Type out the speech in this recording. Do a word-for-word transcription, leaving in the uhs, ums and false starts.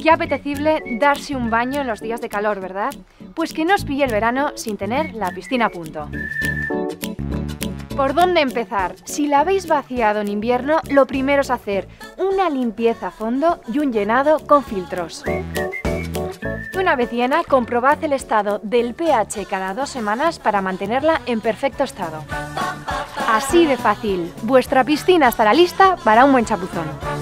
Qué apetecible darse un baño en los días de calor, ¿verdad? Pues que no os pille el verano sin tener la piscina a punto. ¿Por dónde empezar? Si la habéis vaciado en invierno, lo primero es hacer una limpieza a fondo y un llenado con filtros. Una vez llena, comprobad el estado del pH cada dos semanas para mantenerla en perfecto estado. Así de fácil, vuestra piscina estará lista para un buen chapuzón.